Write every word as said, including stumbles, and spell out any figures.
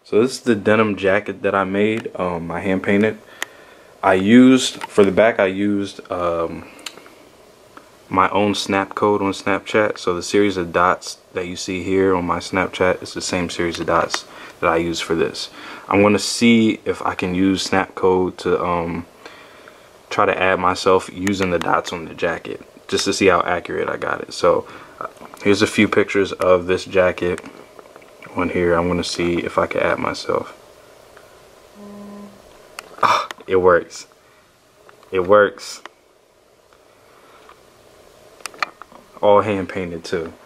So this is the denim jacket that I made. Um, I hand painted. I used, for the back, I used um, my own snap code on Snapchat. So the series of dots that you see here on my Snapchat is the same series of dots that I use for this. I'm going to see if I can use snap code to um, try to add myself using the dots on the jacket, just to see how accurate I got it. So uh, here's a few pictures of this jacket on here. I'm going to see if I can add myself. Ah, it works. It works. All hand painted too.